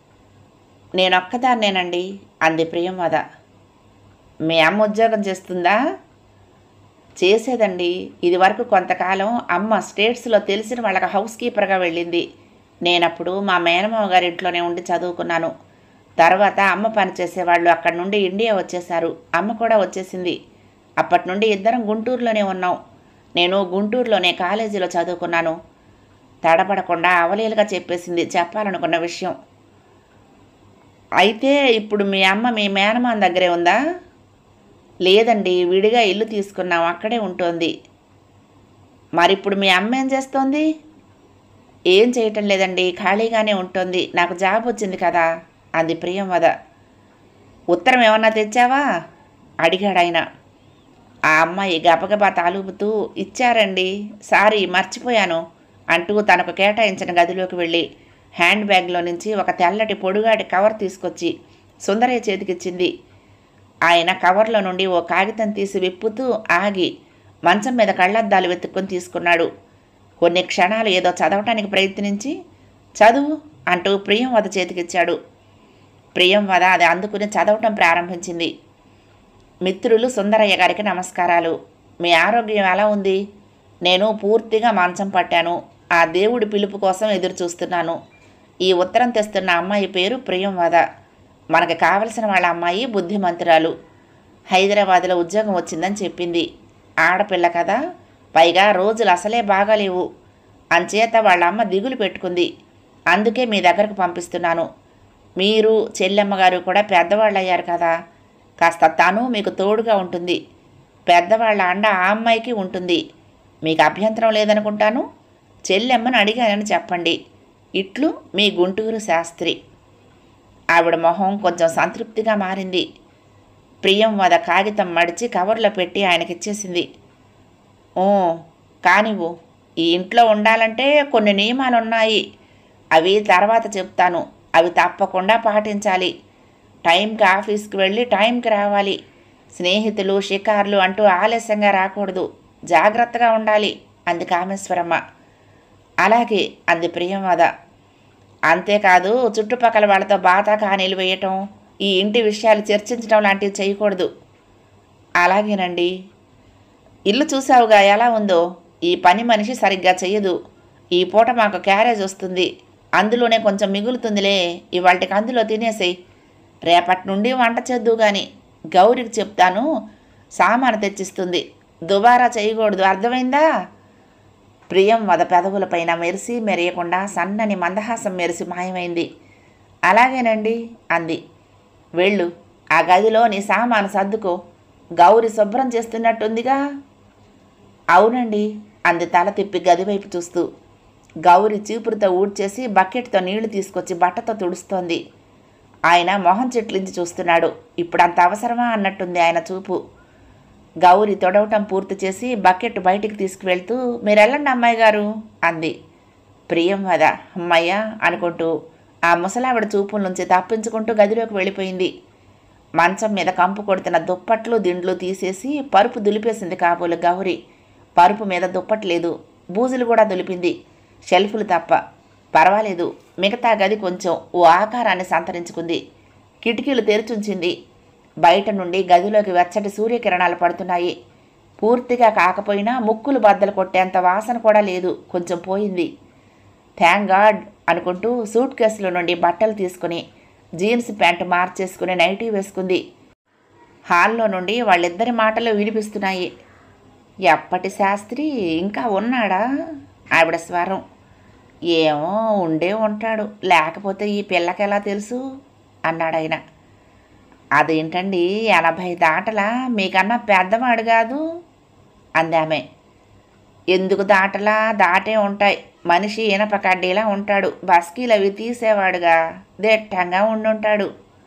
నేనొక్కదాన్నేనండి అంది ప్రియంవద. మీ అమ్మ ఉద్యోగం చేస్తుందా? చేసేదండి. ఇది వరకు కొంతకాలం అమ్మ స్టేట్స్లో తెలిసిన వాళ్ళకి హౌస్ కీపర్గా వెళ్ళింది. నేనప్పుడు మా మేనమామ గారి ఇంట్లోనే ఉండి చదువుకున్నాను. తర్వాత అమ్మ పనిచేసేవాళ్ళు అక్కడి నుండి ఇండియా వచ్చేశారు. అమ్మ కూడా వచ్చేసింది. అప్పటి నుండి ఇద్దరం గుంటూరులోనే ఉన్నాం. నేను గుంటూరులోనే కాలేజీలో చదువుకున్నాను. తడబడకుండా అవలీలుగా చెప్పేసింది చెప్పాలనుకున్న విషయం. అయితే ఇప్పుడు మీ అమ్మ మీ మేనమామ దగ్గరే ఉందా? లేదండి, విడిగా ఇల్లు తీసుకున్నాం, అక్కడే ఉంటుంది. మరిప్పుడు మీ అమ్మ ఏం చేస్తోంది? ఏం చేయటం లేదండి, ఖాళీగానే ఉంటుంది. నాకు జాబ్ వచ్చింది కదా అంది ప్రియంవద. ఉత్తరం ఏమన్నా తెచ్చావా అడిగాడు ఆయన. ఆ అమ్మాయి గబగబా తాలూపుతూ, ఇచ్చారండి, సారీ మర్చిపోయాను అంటూ తనకు కేటాయించిన గదిలోకి వెళ్ళి హ్యాండ్ బ్యాగ్లో నుంచి ఒక తెల్లటి పొడుగాటి కవర్ తీసుకొచ్చి సుందరయ్య చేతికిచ్చింది. ఆయన కవర్లో నుండి ఓ కాగితం తీసి విప్పుతూ ఆగి మంచం మీద కళ్ళద్దాలు వెతుక్కొని తీసుకున్నాడు. కొన్ని క్షణాలు ఏదో చదవటానికి ప్రయత్నించి, చదువు అంటూ ప్రియంవద చేతికిచ్చాడు. ప్రియంవద అది అందుకుని చదవటం ప్రారంభించింది. మిత్రులు సుందరయ్య గారికి నమస్కారాలు. మీ ఆరోగ్యం ఎలా ఉంది? నేను పూర్తిగా మంచం పట్టాను. ఆ దేవుడి పిలుపు కోసం ఎదురు చూస్తున్నాను. ఈ ఉత్తరం తెస్తున్న అమ్మాయి పేరు ప్రియంవద. మనకు కావలసిన వాళ్ళ అమ్మాయి బుద్ధిమంతురాలు. హైదరాబాద్లో ఉద్యోగం వచ్చిందని చెప్పింది. ఆడపిల్ల కదా, పైగా రోజులు అసలే బాగాలేవు. అంచేత వాళ్ళ అమ్మ దిగులు పెట్టుకుంది. అందుకే మీ దగ్గరకు పంపిస్తున్నాను. మీరు చెల్లెమ్మగారు కూడా పెద్దవాళ్ళు అయ్యారు కదా, కాస్త తను మీకు తోడుగా ఉంటుంది. పెద్దవాళ్ళ అండ ఆ అమ్మాయికి ఉంటుంది. మీకు అభ్యంతరం లేదనుకుంటాను. చెల్లెమ్మను అడిగానని చెప్పండి. ఇట్లు మీ గుంటూరు శాస్త్రి. ఆవిడ మొహం కొంచెం సంతృప్తిగా మారింది. ప్రియంవద కాగితం మడిచి కవర్లో పెట్టి ఆయనకిచ్చేసింది. ఓ కానివ్వు, ఈ ఇంట్లో ఉండాలంటే కొన్ని నియమాలున్నాయి. అవి తర్వాత చెప్తాను. అవి తప్పకుండా పాటించాలి. టైంకి ఆఫీస్కి వెళ్ళి టైంకి రావాలి. స్నేహితులు, షికార్లు అంటూ ఆలస్యంగా రాకూడదు. జాగ్రత్తగా ఉండాలి అంది కామేశ్వరమ్మ. అలాగే అంది ప్రియంవద. అంతేకాదు, చుట్టుపక్కల వాళ్ళతో బాతా కానీలు వేయటం, ఈ ఇంటి విషయాలు చర్చించడం లాంటివి చేయకూడదు. అలాగేనండి. ఇల్లు చూసావుగా ఎలా ఉందో. ఈ పని మనిషి సరిగ్గా చెయ్యదు. ఈ పూట మాకు క్యారేజ్ వస్తుంది, అందులోనే కొంచెం మిగులుతుందిలే. ఇవాళకి అందులో తినేసేయి. రేపటి నుండి వంట చేద్దు గాని. గౌరికి చెప్తాను, సామాను తెచ్చిస్తుంది. దుబారా చేయకూడదు, అర్థమైందా? ప్రియంవద పెదవులపైన మెరిసి మెరియకుండా సన్నని మందహాసం మెరిసి మాయమైంది. అలాగేనండి అంది. వెళ్ళు, ఆ గదిలో నీ సామాను సర్దుకో. గౌరి శుభ్రం చేస్తున్నట్టుందిగా. అవునండి అంది తల తిప్పి గదివైపు చూస్తూ. గౌరి చీపురుతో ఊడ్చేసి బకెట్తో నీళ్లు తీసుకొచ్చి బట్టతో తుడుస్తోంది. ఆయన మొహం చెట్లించి చూస్తున్నాడు. ఇప్పుడు అంత అవసరమా అన్నట్టుంది ఆయన చూపు. గౌరి తొడవటం పూర్తి చేసి బకెట్ బయటికి తీసుకువెళ్తూ మీరెళ్ళండి అమ్మాయి గారు అంది. ప్రియంవద అమ్మయ్య అనుకుంటూ ఆ ముసలావిడ చూపుల నుంచి తప్పించుకుంటూ గదిలోకి వెళ్ళిపోయింది. మంచం మీద కంపు కొడుతున్న దుప్పట్లు దిండ్లు తీసేసి పరుపు దులిపేసింది కాబోలు గౌరి. పరుపు మీద దుప్పట్లేదు, బూజులు కూడా దులిపింది, షెల్ఫ్లు తప్ప. పర్వాలేదు, మిగతా గది కొంచెం ఓ ఆకారాన్ని సంతరించుకుంది. కిటికీలు తెరిచుంచింది. బయట నుండి గదిలోకి వెచ్చటి సూర్యకిరణాలు పడుతున్నాయి. పూర్తిగా కాకపోయినా ముక్కులు బద్దలు కొట్టేంత వాసన కూడా లేదు, కొంచెం పోయింది. థ్యాంక్ గాడ్ అనుకుంటూ సూట్ కేసులో నుండి బట్టలు తీసుకుని జీన్స్ ప్యాంటు మార్చేసుకుని నైటీ వేసుకుంది. హాల్లో నుండి వాళ్ళిద్దరి మాటలు వినిపిస్తున్నాయి. ఎప్పటి శాస్త్రి ఇంకా ఉన్నాడా? ఆవిడ స్వరం. ఏమో ఉండే ఉంటాడు, లేకపోతే ఈ పిల్లకెలా తెలుసు అన్నాడాయన. అదేంటండి 80 దాటలా, మీకన్నా పెద్దవాడు కాదు అందామె. ఎందుకు దాటలా? దాటే ఉంటాయి, మనిషి ఇనప కడ్డీలా ఉంటాడు, బస్కీలు అవి తీసేవాడుగా, దిట్టంగా ఉండుంటాడు.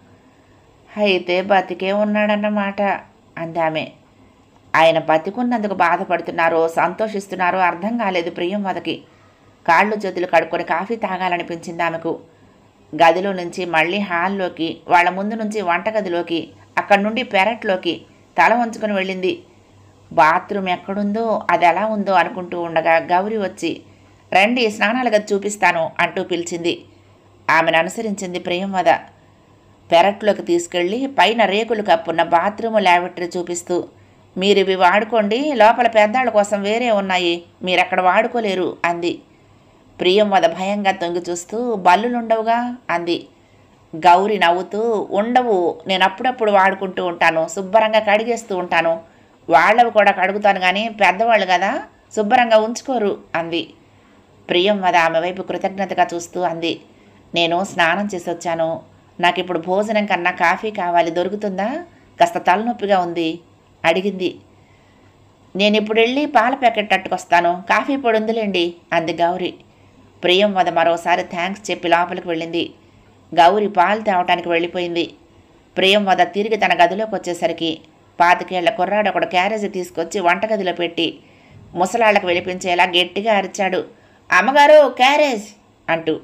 అయితే బతికే ఉన్నాడన్నమాట అందామె. ఆయన బతికున్నందుకు బాధపడుతున్నారో సంతోషిస్తున్నారో అర్థం కాలేదు ప్రియంవదకి. కాళ్ళు చేతులు కడుక్కొని కాఫీ తాగాలనిపించింది ఆమెకు. గదిలో నుంచి మళ్ళీ హాల్లోకి, వాళ్ళ ముందు నుంచి వంటగదిలోకి, అక్కడి నుండి పెరట్లోకి తల వంచుకొని వెళ్ళింది. బాత్రూమ్ ఎక్కడుందో అది ఎలా ఉందో అనుకుంటూ ఉండగా గౌరి వచ్చి రండి స్నానాల గది చూపిస్తాను అంటూ పిలిచింది. ఆమెను అనుసరించింది ప్రియంవద. పెరట్లోకి తీసుకెళ్ళి పైన రేకులు కప్పున్న బాత్రూము ల్యాబరేటరీ చూపిస్తూ మీరివి వాడుకోండి, లోపల పెద్దాళ్ళ కోసం వేరే ఉన్నాయి, మీరక్కడ వాడుకోలేరు అంది. ప్రియంవద భయంగా తొంగి చూస్తూ బల్లులుండవుగా అంది. గౌరి నవ్వుతూ ఉండవు, నేను అప్పుడప్పుడు వాడుకుంటూ ఉంటాను, శుభ్రంగా కడిగేస్తూ ఉంటాను, వాళ్ళవి కూడా కడుగుతాను కానీ పెద్దవాళ్ళు కదా శుభ్రంగా ఉంచుకోరు అంది. ప్రియంవద ఆమె వైపు కృతజ్ఞతగా చూస్తూ అంది. నేను స్నానం చేసి వచ్చాను, నాకు ఇప్పుడు భోజనం కన్నా కాఫీ కావాలి, దొరుకుతుందా? కాస్త తలనొప్పిగా ఉంది అడిగింది. నేను ఇప్పుడు వెళ్ళి పాల ప్యాకెట్ అట్టుకొస్తాను, కాఫీ పొడి ఉందిలేండి అంది గౌరి. ప్రియంవద మరోసారి థ్యాంక్స్ చెప్పి లోపలికి వెళ్ళింది. గౌరి పాలు తేవటానికి వెళ్ళిపోయింది. ప్రియంవద తిరిగి తన గదిలోకి వచ్చేసరికి 25 ఏళ్ల కుర్రాడు ఒకడు క్యారేజీ తీసుకొచ్చి వంటగదిలో పెట్టి ముసలాళ్లకు వినిపించేలా గట్టిగా అరిచాడు. అమ్మగారు క్యారేజ్ అంటూ.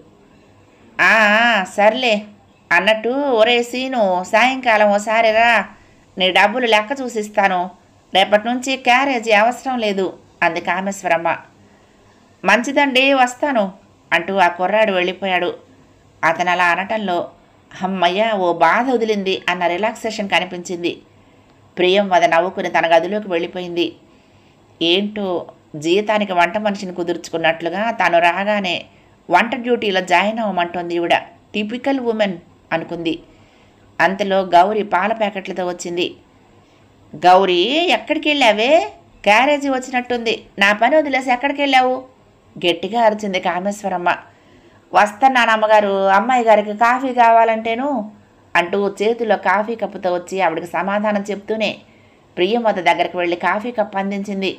సర్లే అన్నట్టు ఒరే సీను, సాయంకాలం ఓసారి రా, నీ డబ్బులు లెక్క చూసిస్తాను, రేపటి నుంచి క్యారేజీ అవసరం లేదు అంది కామేశ్వరమ్మ. మంచిదండి వస్తాను అంటూ ఆ కుర్రాడు వెళ్ళిపోయాడు. అతను అలా అనటంలో అమ్మయ్య ఓ బాధ వదిలింది అన్న రిలాక్సేషన్ కనిపించింది. ప్రియంవద నవ్వుకుని తన గదిలోకి వెళ్ళిపోయింది. ఏంటో జీతానికి వంట మనిషిని కుదుర్చుకున్నట్లుగా తాను రాగానే వంట డ్యూటీలో జాయిన్ అవ్వమంటోంది ఈవిడ. టిపికల్ ఉమెన్ అనుకుంది. అంతలో గౌరి పాల ప్యాకెట్లతో వచ్చింది. గౌరీ ఎక్కడికి వెళ్ళావే? క్యారేజీ వచ్చినట్టుంది, నా పని వదిలేసి ఎక్కడికి వెళ్ళావు గట్టిగా అరిచింది కామేశ్వరమ్మ. వస్తున్నాను అమ్మగారు, అమ్మాయి గారికి కాఫీ కావాలంటేను అంటూ చేతిలో కాఫీ కప్పుతో వచ్చి ఆవిడకి సమాధానం చెప్తూనే ప్రియంవద దగ్గరికి వెళ్ళి కాఫీ కప్పు అందించింది.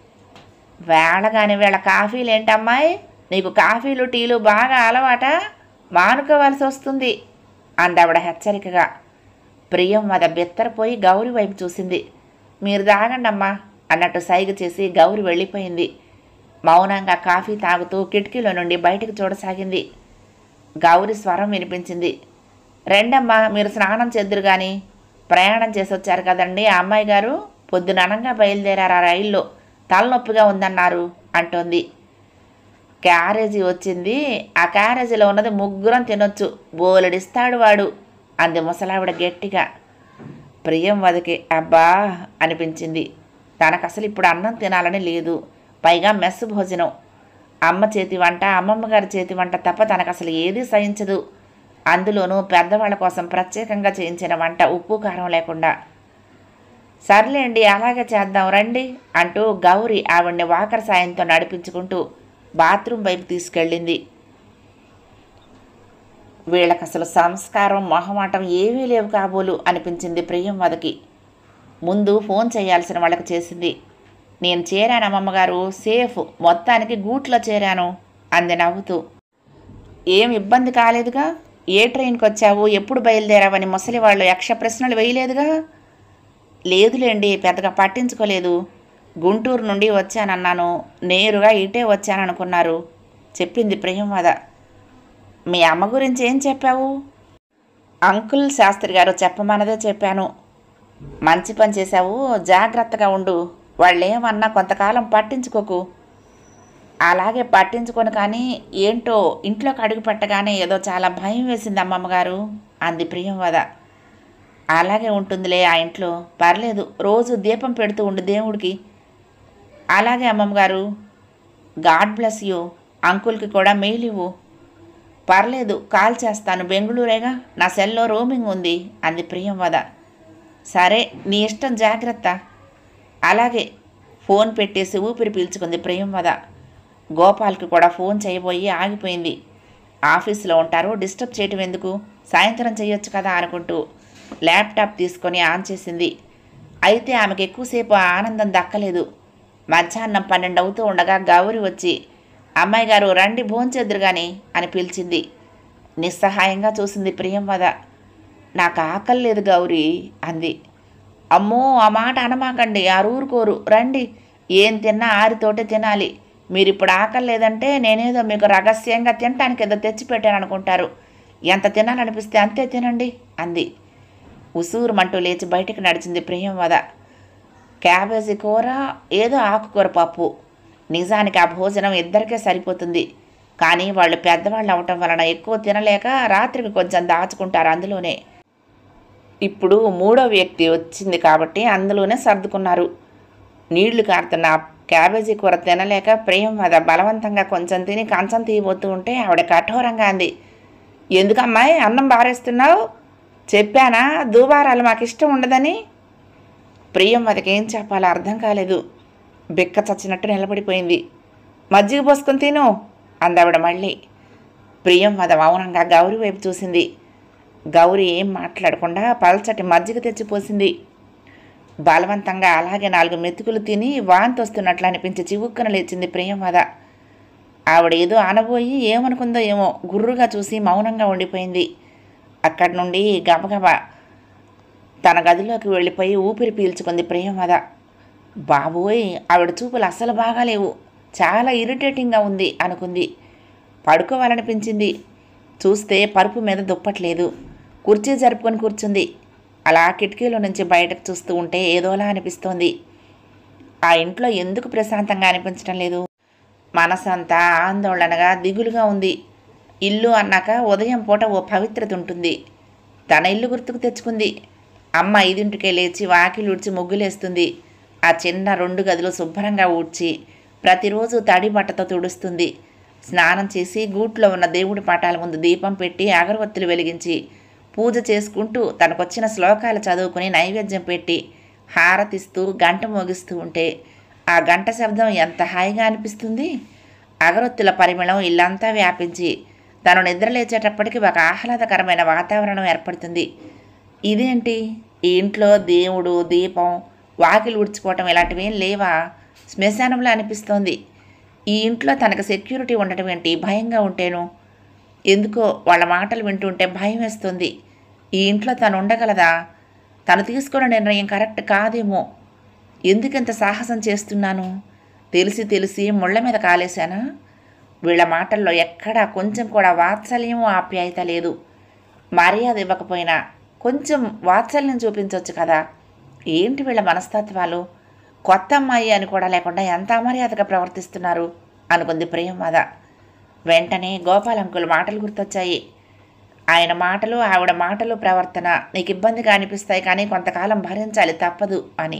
వేళగాని వేళ కాఫీలేంటమ్మాయి, నీకు కాఫీలు టీలు బాగా అలవాట, మానుకోవాల్సి వస్తుంది అందావిడ హెచ్చరికగా. ప్రియంవద బెత్తరపోయి గౌరి వైపు చూసింది. మీరు తాగండమ్మా అన్నట్టు సైగ చేసి గౌరి వెళ్ళిపోయింది. మౌనంగా కాఫీ తాగుతూ కిటికీలో నుండి బయటకు చూడసాగింది. గౌరి స్వరం వినిపించింది. రెండమ్మా మీరు స్నానం చేద్దురు కానీ, ప్రయాణం చేసి వచ్చారు కదండి ఆ అమ్మాయి గారు, పొద్దుననంగా బయలుదేరారు ఆ రైల్లో, తలనొప్పిగా ఉందన్నారు అంటోంది. క్యారేజీ వచ్చింది, ఆ క్యారేజీలో ఉన్నది ముగ్గురం తినొచ్చు, బోలెడిస్తాడు వాడు అంది ముసలావిడ గట్టిగా. ప్రియంవదకి అబ్బా అనిపించింది. తనకు అసలు ఇప్పుడు అన్నం తినాలని లేదు, పైగా మెస్ భోజనం. అమ్మ చేతి వంట, అమ్మమ్మ గారి చేతి వంట తప్ప తనకు అసలు ఏదీ సహించదు. అందులోనూ పెద్దవాళ్ళ కోసం ప్రత్యేకంగా చేయించిన వంట, ఉప్పు కారం లేకుండా. సర్లేండి అలాగే చేద్దాం రండి అంటూ గౌరి ఆవిడ్ని వాకర్ సాయంతో నడిపించుకుంటూ బాత్రూమ్ వైపు తీసుకెళ్ళింది. వీళ్ళకి అసలు సంస్కారం మొహమాటం ఏవీ లేవు కాబోలు అనిపించింది ప్రియంవదకి. ముందు ఫోన్ చేయాల్సిన వాళ్ళకి చేసింది. నేను చేరాను అమ్మమ్మగారు, సేఫ్, మొత్తానికి గూట్లో చేరాను అంది నవ్వుతూ. ఏం ఇబ్బంది కాలేదుగా? ఏ ట్రైన్కి వచ్చావు, ఎప్పుడు బయలుదేరావని ముసలి వాళ్ళు యక్ష ప్రశ్నలు వేయలేదుగా? లేదులేండి, పెద్దగా పట్టించుకోలేదు. గుంటూరు నుండి వచ్చానన్నాను, నేరుగా ఇటే వచ్చాననుకున్నారు చెప్పింది ప్రియంవద. మీ అమ్మ గురించి ఏం చెప్పావు? అంకుల్ శాస్త్రి గారు చెప్పమన్నదే చెప్పాను. మంచి పని చేశావు, జాగ్రత్తగా ఉండు. వాళ్ళేమన్నా కొంతకాలం పట్టించుకోకు. అలాగే పట్టించుకొని, కానీ ఏంటో ఇంట్లోకి అడుగు పెట్టగానే ఏదో చాలా భయం వేసింది అమ్మమ్మగారు అంది ప్రియంవద. అలాగే ఉంటుందిలే ఆ ఇంట్లో, పర్లేదు, రోజు దీపం పెడుతూ ఉండు దేవుడికి. అలాగే అమ్మమ్మగారు. God bless you. అంకుల్కి కూడా మెయిల్ ఇవ్వు. పర్లేదు, కాల్ చేస్తాను, బెంగళూరేగా, నా సెల్లో రోమింగ్ ఉంది అంది ప్రియంవద. సరే, నీ ఇష్టం, జాగ్రత్త. అలాగే. ఫోన్ పెట్టేసి ఊపిరి పీల్చుకుంది ప్రియంవద. గోపాల్కి కూడా ఫోన్ చేయబోయి ఆగిపోయింది. ఆఫీసులో ఉంటారు, డిస్టర్బ్ చేయటం ఎందుకు, సాయంత్రం చేయొచ్చు కదా అనుకుంటూ ల్యాప్టాప్ తీసుకొని ఆన్ చేసింది. అయితే ఆమెకు ఎక్కువసేపు ఆనందం దక్కలేదు. మధ్యాహ్నం 12 అవుతూ ఉండగా గౌరి వచ్చి, అమ్మాయి గారు రండి, భోంచేద్దురు గాని అని పిలిచింది. నిస్సహాయంగా చూసింది ప్రియంవద. నాకు ఆకలి లేదు గౌరీ అంది. అమ్మో, ఆ మాట అనమాకండి, ఊరుకోరు, రండి, ఏం తిన్నా ఆరితోటే తినాలి. మీరిప్పుడు ఆకలి లేదంటే నేనేదో మీకు రహస్యంగా తినటానికి ఏదో తెచ్చిపెట్టాను అనుకుంటారు. ఎంత తినాలనిపిస్తే అంతే తినండి అంది. ఉసూరుమంటూ లేచి బయటికి నడిచింది ప్రియంవద. క్యాబేజీ కూర, ఏదో ఆకుకూర పప్పు. నిజానికి ఆ భోజనం ఇద్దరికే సరిపోతుంది. కానీ వాళ్ళు పెద్దవాళ్ళు అవటం వలన ఎక్కువ తినలేక రాత్రికి కొంచెం దాచుకుంటారు అందులోనే. ఇప్పుడు 3వ వ్యక్తి వచ్చింది కాబట్టి అందులోనే సర్దుకున్నారు. నీళ్లు కారుతున్న క్యాబేజీ కూర తినలేక ప్రియంవద బలవంతంగా కొంచెం తిని కంచం తీయబోతూ ఉంటే ఆవిడ కఠోరంగా అంది. ఎందుకమ్మాయి అన్నం బారేస్తున్నావు? చెప్పానా దూబారాలు మాకు ఇష్టం ఉండదని? ప్రియంవదకి ఏం చెప్పాలో అర్థం కాలేదు. బిక్క చచ్చినట్టు నిలబడిపోయింది. మజ్జిగ పోసుకొని తిను అందావిడ మళ్ళీ. ప్రియంవద మౌనంగా గౌరి వైపు చూసింది. గౌరి ఏం మాట్లాడకుండా పల్చటి మజ్జిగ తెచ్చిపోసింది. బలవంతంగా అలాగే 4 మెతుకులు తిని వాంతి వస్తున్నట్లు అనిపించి చివుక్కన లేచింది ప్రియంవద. ఆవిడ ఏదో అనబోయి ఏమనుకుందో ఏమో గుర్రుగా చూసి మౌనంగా ఉండిపోయింది. అక్కడి నుండి గబగబా తన గదిలోకి వెళ్ళిపోయి ఊపిరి పీల్చుకుంది ప్రియంవద. బాబోయ్, ఆవిడ చూపులు అస్సలు బాగాలేవు, చాలా ఇరిటేటింగ్గా ఉంది అనుకుంది. పడుకోవాలనిపించింది. చూస్తే పరుపు మీద దుప్పట్లేదు. కుర్చీ జరుపుకొని కూర్చుంది. అలా కిటికీలో నుంచి బయటకు చూస్తూ ఉంటే ఏదోలా అనిపిస్తోంది. ఆ ఇంట్లో ఎందుకు ప్రశాంతంగా అనిపించడం లేదు? మనసంతా ఆందోళనగా, దిగులుగా ఉంది. ఇల్లు అన్నాక ఉదయం పూట ఓ పవిత్రత ఉంటుంది. తన ఇల్లు గుర్తుకు తెచ్చుకుంది. అమ్మ 5ంటికే లేచి వాకిలి ఊడ్చి ముగ్గులేస్తుంది. ఆ చిన్న 2 గదులు శుభ్రంగా ఊడ్చి ప్రతిరోజు తడి బట్టతో తుడుస్తుంది. స్నానం చేసి గూట్లో ఉన్న దేవుడి పటాల ముందు దీపం పెట్టి అగరవత్తులు వెలిగించి పూజ చేసుకుంటూ తనకొచ్చిన శ్లోకాలు చదువుకుని నైవేద్యం పెట్టి హారతిస్తూ గంట మోగిస్తూ ఉంటే ఆ గంట శబ్దం ఎంత హాయిగా అనిపిస్తుంది. అగరొత్తుల పరిమళం ఇల్లంతా వ్యాపించి తను నిద్రలేచేటప్పటికి ఒక ఆహ్లాదకరమైన వాతావరణం ఏర్పడుతుంది. ఇదేంటి, ఈ ఇంట్లో దేవుడు, దీపం, వాకిలి ఉడ్చుకోవటం ఇలాంటివేం లేవా? శ్మశానంలో అనిపిస్తోంది. ఈ ఇంట్లో తనకు సెక్యూరిటీ ఉండటం ఏంటి? భయంగా ఉంటేను. ఎందుకో వాళ్ళ మాటలు వింటుంటే భయం వేస్తుంది. ఈ ఇంట్లో తను ఉండగలదా? తను తీసుకున్న నిర్ణయం కరెక్ట్ కాదేమో. ఎందుకింత సాహసం చేస్తున్నాను? తెలిసి ముళ్ళ మీద కాలేశానా? వీళ్ళ మాటల్లో ఎక్కడా కొంచెం కూడా వాత్సల్యము, ఆప్యాయత లేదు. మర్యాద ఇవ్వకపోయినా కొంచెం వాత్సల్యం చూపించవచ్చు కదా. ఏంటి వీళ్ళ మనస్తత్వాలు? కొత్త అమ్మాయి అని కూడా లేకుండా ఎంత అమర్యాదగా ప్రవర్తిస్తున్నారు అనుకుంది ప్రియంవద. వెంటనే గోపాల్ అంకుల్ మాటలు గుర్తొచ్చాయి. ఆయన మాటలు, ఆవిడ మాటలు, ప్రవర్తన నీకు ఇబ్బందిగా అనిపిస్తాయి, కానీ కొంతకాలం భరించాలి, తప్పదు అని.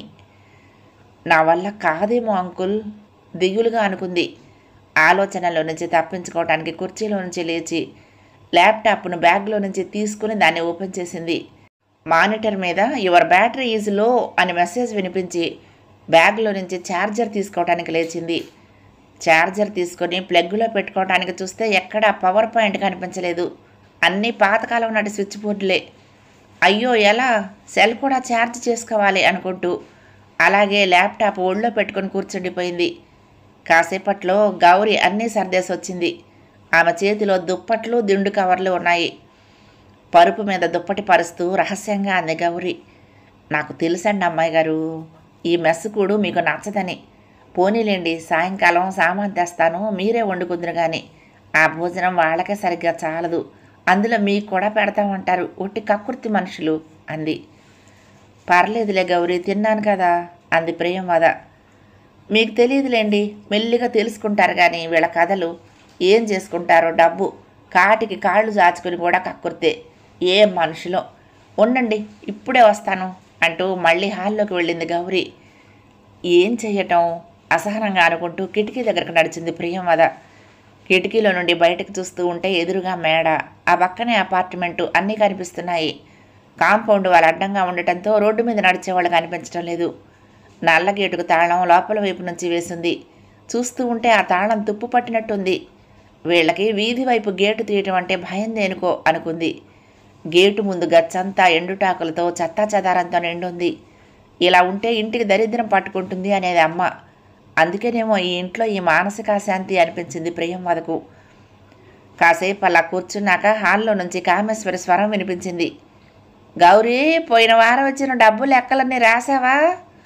నా వల్ల కాదేమో అంకుల్ దిగులుగా అనుకుంది. ఆలోచనలో నుంచి తప్పించుకోవడానికి కుర్చీలో నుంచి లేచి ల్యాప్టాప్ను బ్యాగ్లో నుంచి తీసుకుని దాన్ని ఓపెన్ చేసింది. మానిటర్ మీద యువర్ బ్యాటరీ ఈజ్ లో అని మెసేజ్ వినిపించి బ్యాగ్లో నుంచి ఛార్జర్ తీసుకోవడానికి లేచింది. ఛార్జర్ తీసుకొని ప్లగ్లో పెట్టుకోవడానికి చూస్తే ఎక్కడా పవర్ పాయింట్ కనిపించలేదు. అన్నీ పాతకాలం నాటి స్విచ్ బోర్డులే. అయ్యో ఎలా, సెల్ కూడా ఛార్జ్ చేసుకోవాలి అనుకుంటూ అలాగే ల్యాప్టాప్ ఒళ్ళో పెట్టుకొని కూర్చుండిపోయింది. కాసేపట్లో గౌరి అన్నీ సర్దేసి వచ్చింది. ఆమె చేతిలో దుప్పట్లు, దిండు కవర్లు ఉన్నాయి. పరుపు మీద దుప్పటి పరుస్తూ రహస్యంగా అంది గౌరి. నాకు తెలుసండి అమ్మాయి గారు, ఈ మెస్ కూడా మీకు నచ్చదని. పోనీలేండి, సాయంకాలం సామాన్ తెస్తాను, మీరే వండుకుందరు కానీ ఆ భోజనం వాళ్ళకే సరిగ్గా చాలదు, అందులో మీకు కూడా పెడతామంటారు, ఒట్టి కక్కుర్తి మనుషులు అంది. పర్లేదులే గౌరీ, తిన్నాను కదా అంది ప్రియంవద. మీకు తెలియదులేండి, మెల్లిగా తెలుసుకుంటారు కానీ వీళ్ళ కథలు. ఏం చేసుకుంటారో డబ్బు, కాటికి కాళ్ళు చాచుకుని కూడా కక్కుర్తే. ఏ మనుషులో. ఉండండి, ఇప్పుడే వస్తాను అంటూ మళ్ళీ హాల్లోకి వెళ్ళింది గౌరీ. ఏం చెయ్యటం అసహనంగా అనుకుంటూ కిటికీ దగ్గరకు నడిచింది ప్రియంవద. కిటికీలో నుండి బయటకు చూస్తూ ఉంటే ఎదురుగా మేడ, ఆ పక్కనే అపార్ట్మెంటు అన్నీ కనిపిస్తున్నాయి. కాంపౌండ్ వాళ్ళు అడ్డంగా ఉండటంతో రోడ్డు మీద నడిచేవాళ్ళు కనిపించడం లేదు. నల్ల గేటుకు తాళం లోపల వైపు నుంచి వేసింది. చూస్తూ ఉంటే ఆ తాళం తుప్పు పట్టినట్టుంది. వీళ్ళకి వీధి వైపు గేటు తీయటం అంటే భయం దేనుకో అనుకుంది. గేటు ముందు గచ్చంతా ఎండుటాకులతో చెత్తా చెదారంతో నిండుంది. ఇలా ఉంటే ఇంటికి దరిద్రం పట్టుకుంటుంది అనేది అమ్మ. అందుకేనేమో ఈ ఇంట్లో ఈ మానసిక శాంతి అనిపించింది ప్రియంవదకు. కాసేపు అలా కూర్చున్నాక హాల్లో నుంచి కామేశ్వరి స్వరం వినిపించింది. గౌరీ, పోయిన వారం వచ్చిన డబ్బు లెక్కలన్నీ రాసావా?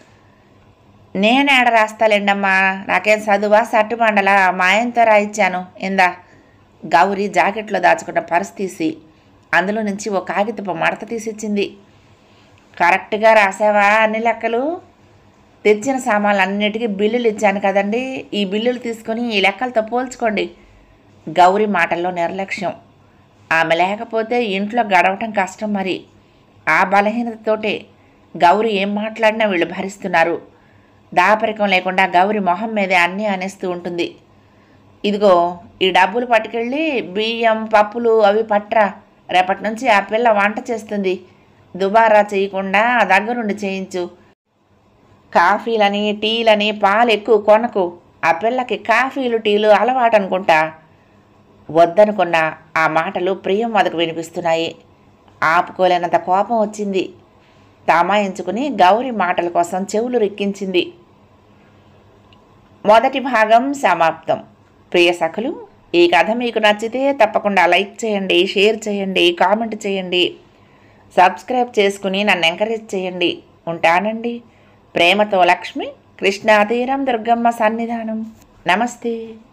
నేనేడ రాస్తాలేండమ్మా, నాకేం చదువా సట్టుమండలా, మా ఆయనతో రాయిచ్చాను ఇందా. గౌరీ జాకెట్లో దాచుకున్న పర్స్ తీసి అందులో నుంచి ఓ కాగితపు మడత తీసిచ్చింది. కరెక్ట్గా రాసావా అన్ని లెక్కలు? తెచ్చిన సామాన్లు అన్నిటికీ బిల్లులు ఇచ్చాను కదండి, ఈ బిల్లులు తీసుకొని ఈ లెక్కలతో పోల్చుకోండి. గౌరీ మాటల్లో నిర్లక్ష్యం. ఆమె లేకపోతే ఇంట్లో గడవటం కష్టం. మరి ఆ బలహీనతతోటే గౌరీ ఏం మాట్లాడినా వీళ్ళు భరిస్తున్నారు. దాపరికం లేకుండా గౌరీ మొహం మీదే అన్నీ అనేస్తూ ఉంటుంది. ఇదిగో ఈ డబ్బులు పట్టుకెళ్ళి బియ్యం పప్పులు అవి పట్రా, రేపటి నుంచి ఆ పిల్ల వంట చేస్తుంది, దుబారా చేయకుండా దగ్గరుండి చేయించు. కాఫీలని టీలని పాలు ఎక్కువ కొనకు, ఆ పిల్లకి కాఫీలు టీలు అలవాటు అనుకుంటా. వద్దనుకున్న ఆ మాటలు ప్రియంవదకు వినిపిస్తున్నాయి. ఆపుకోలేనంత కోపం వచ్చింది. తమాయించుకుని గౌరీ మాటల కోసం చెవులు రిక్కించింది. మొదటి భాగం సమాప్తం. ప్రియ సఖులు, ఈ కథ మీకు నచ్చితే తప్పకుండా లైక్ చేయండి, షేర్ చేయండి, కామెంట్ చేయండి, సబ్స్క్రైబ్ చేసుకుని నన్ను ఎంకరేజ్ చేయండి. ఉంటానండి. ప్రేమతో లక్ష్మి, కృష్ణాతీరం, దుర్గమ్మ సన్నిధానం. నమస్తే.